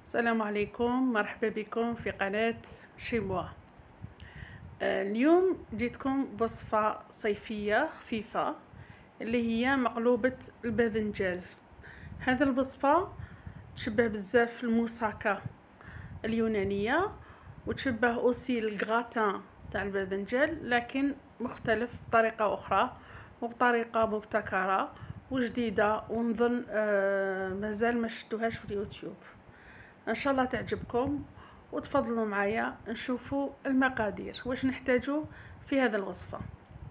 السلام عليكم، مرحبا بكم في قناة شيموا. اليوم جيتكم بوصفة صيفية خفيفة اللي هي مقلوبة الباذنجان. هذا الوصفة تشبه بزاف الموساكا اليونانية، وتشبه اوسي الغراتان تاع الباذنجان، لكن مختلف بطريقة أخرى وبطريقة مبتكرة وجديدة، ونظن مازال ما شفتوهاش في اليوتيوب. ان شاء الله تعجبكم وتفضلوا معايا نشوفوا المقادير. واش نحتاجو في هذا الوصفة؟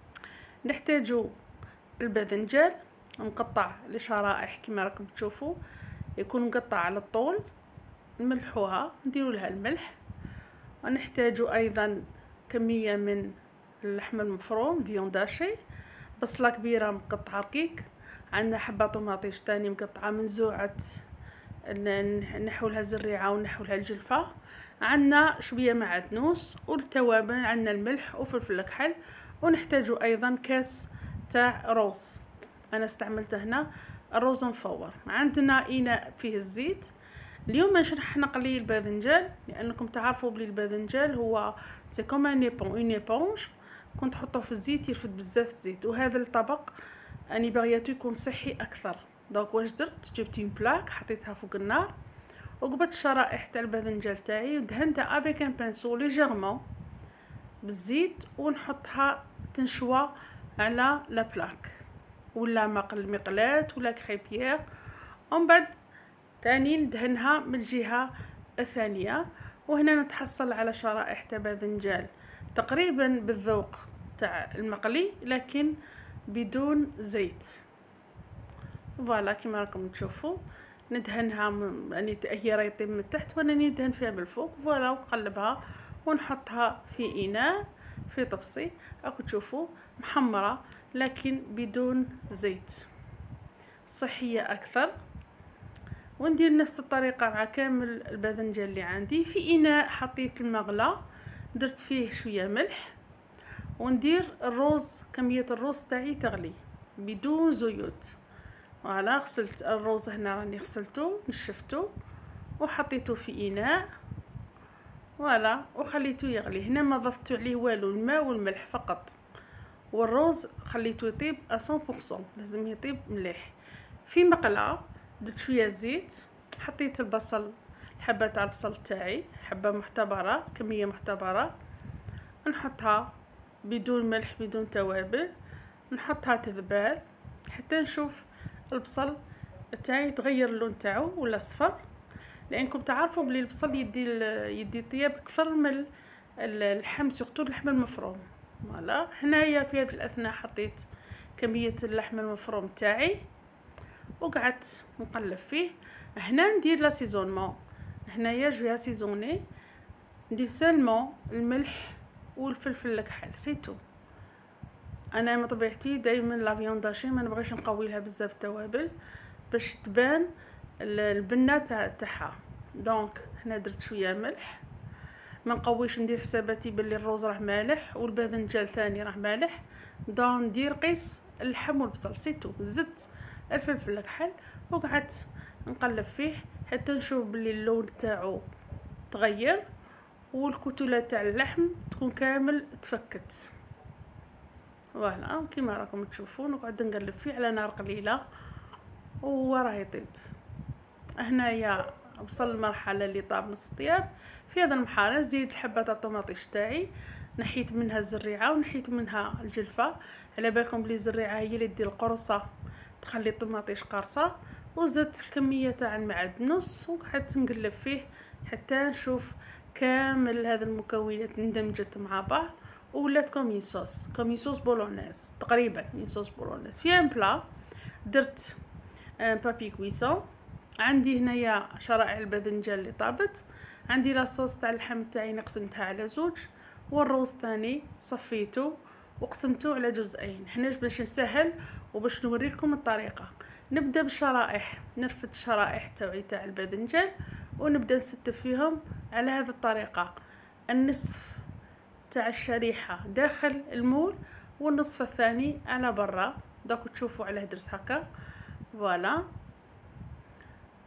نحتاجو الباذنجان مقطع لشرائح كما راكم تشوفوا، يكون مقطع على الطول، نملحوها، نديروا لها الملح. ونحتاجو ايضا كمية من اللحم المفروم فيونداشي، بصلة كبيرة مقطعة رقيق، عندنا حبة طماطيش تاني مقطعة منزوعة نحو لها الزريعة ونحو لها الجلفة، عندنا شوية معدنوس، والتوابل عندنا الملح وفلفل الكحل. ونحتاجو ايضا كاس تاع روز، انا استعملت هنا الروز مفور. عندنا اناء فيه الزيت. اليوم مش راح نقلي الباذنجان، لانكم تعرفوا بلي الباذنجان هو سي كوم ان ايبونج، كنت تحطوه في الزيت يرفد بزاف الزيت، وهذا الطبق اني بغيتو يكون صحي اكثر. دونك واش درت؟ جبت اون بلاك حطيتها فوق النار، وقبت الشرائح تاع الباذنجان تاعي ودهنتها افيك ان بانسو ليجيرمون بالزيت، ونحطها تنشوى على لا بلاك ولا مقلاة ولا كريبيير، ومن بعد تاني ندهنها من الجهة الثانية. وهنا نتحصل على شرائح تاع باذنجان تقريبا بالذوق تاع المقلي لكن بدون زيت. فوالا كما راكم تشوفوا ندهنها يعني هي راهي طيب من تحت وانا ندهن فيها بالفوق. فوالا ونقلبها ونحطها في اناء في طبسي، راكم تشوفوا محمرة لكن بدون زيت، صحية اكثر. وندير نفس الطريقة مع كامل الباذنجان اللي عندي. في اناء حطيت المغلى، درت فيه شوية ملح، وندير الروز، كمية الروز تاعي تغلي بدون زيوت. فوالا غسلت الروز، هنا راني غسلته نشفته وحطيته في اناء، فوالا وخليته يغلي. هنا ما ضفت عليه والو، الماء والملح فقط، والروز خليته يطيب 100%، لازم يطيب مليح. في مقلة درت شويه زيت، حطيت البصل، الحبه تاع البصل تاعي حبه محتبره، كميه محتبره، نحطها بدون ملح بدون توابل، نحطها تذبال حتى نشوف البصل تاعي تغير اللون تاعو ولا صفر، لانكم تعرفوا بلي البصل يدي طياب اكثر من اللحم، سورتو اللحم المفروم. فوالا هنايا في هذه الاثناء حطيت كميه اللحم المفروم تاعي وقعدت نقلب فيه. هنا ندير لاسيزونمون، هنايا جو اسيزوني، ندير سالمون الملح والفلفل الكحل سيتو. انا من طبيعتي دائما لا فيونداشي ما نبغيش نقوي لها بزاف توابل باش تبان البنه تاعها. دونك هنا درت شويه ملح، ما نقويش، ندير حساباتي باللي الروز راه مالح والباذنجان ثاني راه مالح، دون ندير قيس اللحم والبصل سيتو. زدت الفلفل الكحل وقعدت نقلب فيه حتى نشوف بلي اللون تاعو تغير والكتله تاع اللحم تكون كامل تفكت. فوالا كيما راكم تشوفون نقعد نقلب فيه على نار قليله وراه يطيب. هنايا وصل المرحله اللي طاب نص طياب. في هذا المحاره زيد الحبه تاع الطماطيش تاعي، نحيت منها الزريعه ونحيت منها الجلفه، على بالكم بلي الزريعه هي اللي دير القرصه تخلي الطماطيش قارصه. وزدت الكميه تاع المعدنوس وقعدت نقلب فيه حتى نشوف كامل هذه المكونات اندمجت مع بعض وولات كومي صوص بولونيز، تقريبا صوص بولونيز. في ان بلا درت بابي كويسون، عندي هنايا شرائح الباذنجان اللي طابت، عندي لاصوص تاع اللحم تاعي قسمتها على زوج، والروز ثاني صفيته وقسمته على جزئين. هنا باش نسهل وباش نوريكم الطريقه. نبدا بالشرائح، نرفد الشرائح تاع الباذنجان ونبدا نستف فيهم على هذه الطريقه، النصف تاع الشريحه داخل المول والنصف الثاني على برا. دوك تشوفوا على درت هكا. فوالا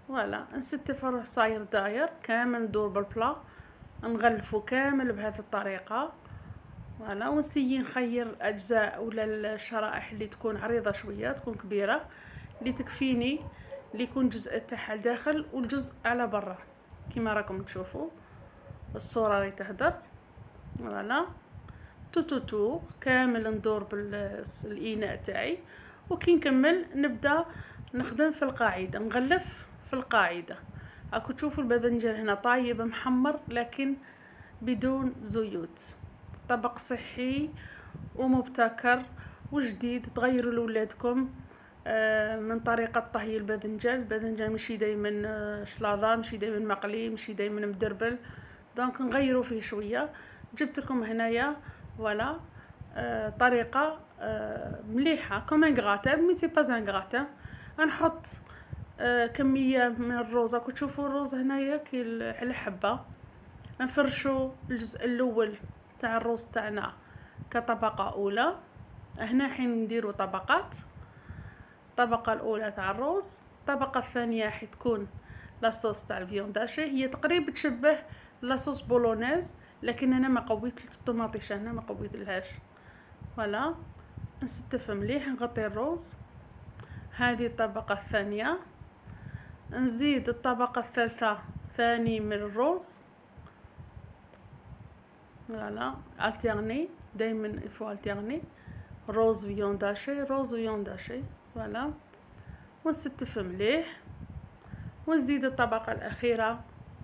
فوالا نستفر صاير داير كامل، ندور بالبلا نغلفه كامل بهذه الطريقة. فوالا ونسيي نخير اجزاء ولا الشرائح اللي تكون عريضة شوية، تكون كبيرة، اللي تكفيني، اللي يكون جزء تاعها الداخل والجزء على برا كما راكم تشوفوا الصورة اللي تهدر. فوالا تو كامل ندور بالإناء تاعي، وكي نكمل نبدا نخدم في القاعدة، نغلف في القاعدة. راكو تشوفوا الباذنجان هنا طايب محمر لكن بدون زيوت، طبق صحي ومبتكر وجديد. تغيروا لولادكم من طريقة طهي الباذنجان. الباذنجان ماشي دايما شلاضة، ماشي دايما مقلي، ماشي دايما مدربل، دونك نغيروا فيه شوية. جبت لكم هنايا فوالا طريقة مليحة كوم ان غراتان، مي سي با ان غراتان. نحط كمية من الروز، راكو تشوفوا الروز هنايا كي على حبة. نفرشوا الجزء الاول تاع الروز تاعنا كطبقة اولى. هنا حين نديروا طبقات، الطبقة الاولى تاع الروز، الطبقة الثانية حتكون لاصوص تاع الفيونداشي، هي تقريبا تشبه لاصوص بولونيز، لكن انا ما قويت الطوماطيش، انا ما قويت لهاش. فوالا نستف مليح، نغطي الروز. هذه الطبقة الثانية، نزيد الطبقة الثالثة ثاني من الروز. فوالا التيرني، دائما يفو التيرني، روز فيونداشي، روز فيونداشي. فوالا ونستف مليح، ونزيد الطبقة الأخيرة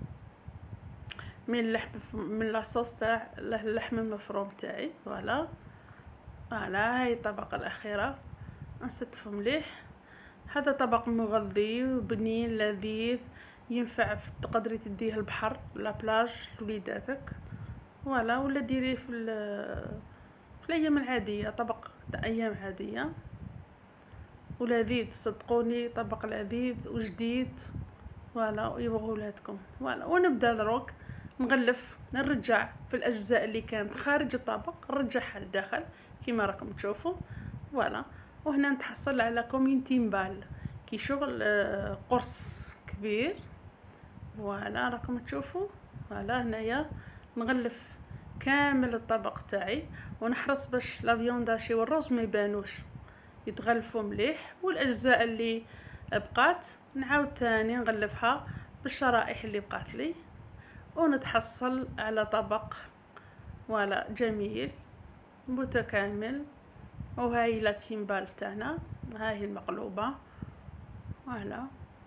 من اللحم، من لاصوص تاع اللحم المفروم تاعي. فوالا هاي الطبقة الأخيرة نستف مليح. هذا طبق مغذي وبنين لذيذ، ينفع تقدري تديه البحر لا بلاج لوليداتك، ولا ديريه في الايام العاديه، طبق تاع ايام عاديه ولذيذ. صدقوني طبق لذيذ وجديد، ولا ويبغوا ولادكم. ولا ونبدا دروك نغلف، نرجع في الاجزاء اللي كانت خارج الطبق نرجعها لداخل كما راكم تشوفوا. ولا وهنا نتحصل على كومينتين بال كي شغل قرص كبير. ولا راكم تشوفوا. ولا هنايا نغلف كامل الطبق تاعي، ونحرص باش لا فيونداشي والروز ما يبانوش، يتغلفوا مليح. والاجزاء اللي بقات نعاود ثاني نغلفها بالشرائح اللي بقات لي، ونتحصل على طبق ولا جميل متكامل. وهاي لا تيمبال تاعنا، هاي المقلوبة. ولا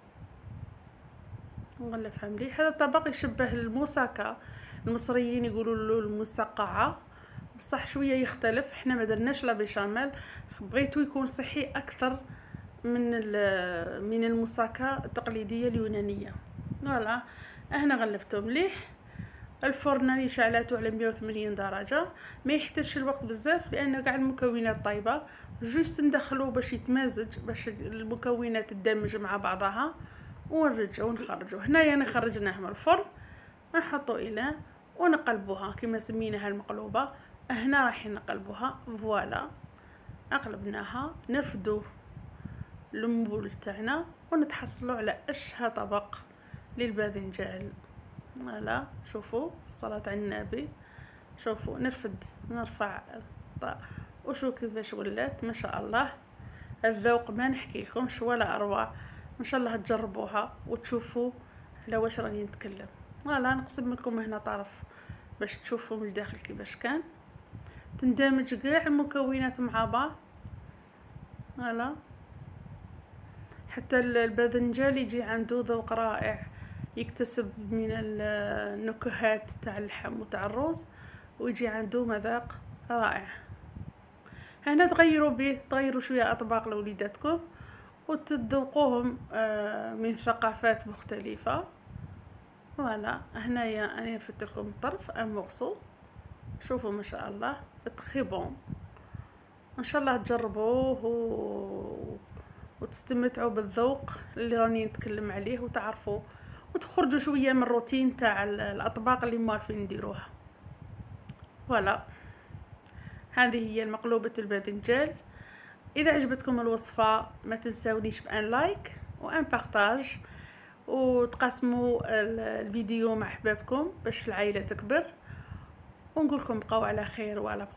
نغلفها مليح. هذا الطبق يشبه الموساكا، المصريين يقولوا له المسقعة، بصح شويه يختلف. احنا ما درناش لا بيشاميل، بغيتو يكون صحي اكثر من الموساكا التقليديه اليونانيه. فوالا هنا غلفته مليح. الفرن راني شعلته على 180 درجه، ما يحتاجش الوقت بزاف لان كاع المكونات طيبه، جوست ندخلوه باش يتمازج، باش المكونات تندمج مع بعضها، ونرجعو ونخرجو. هنايا انا خرجناه من الفرن، نحطو الى ونقلبوها كما سميناها المقلوبه. هنا راح نقلبوها. فوالا اقلبناها، نرفدو المول تاعنا ونتحصلوا على اشهى طبق للباذنجان. فوالا شوفوا الصلاة على النبي، شوفوا نرفع وشو كيفاش ولات ما شاء الله. الذوق ما نحكي لكمش ولا اروع، ان شاء الله تجربوها وتشوفوا على واش راني نتكلم. فوالا نقسم لكم هنا طرف باش تشوفوا من الداخل كيفاش كان، تندمج كاع المكونات مع بعض. فوالا حتى الباذنجان يجي عنده ذوق رائع، يكتسب من النكهات تاع اللحم وتاع الروز، ويجي عنده مذاق رائع. هنا تغيروا به، تغيروا شويه اطباق لوليداتكم وتذوقوهم من ثقافات مختلفه. فوالا هنايا انا نفت لكم الطرف ان مورسو، شوفوا ما شاء الله تري بون. ان شاء الله تجربوه وتستمتعوا بالذوق اللي راني نتكلم عليه، وتعرفوا وتخرجوا شويه من الروتين تاع الاطباق اللي ما عارفين نديروها. فوالا هذه هي المقلوبة الباذنجان. اذا عجبتكم الوصفه ما تنساونيش بان لايك وان بارطاج، وتقاسموا الفيديو مع احبابكم باش العائله تكبر، ونقولكم بقاو على خير وعلى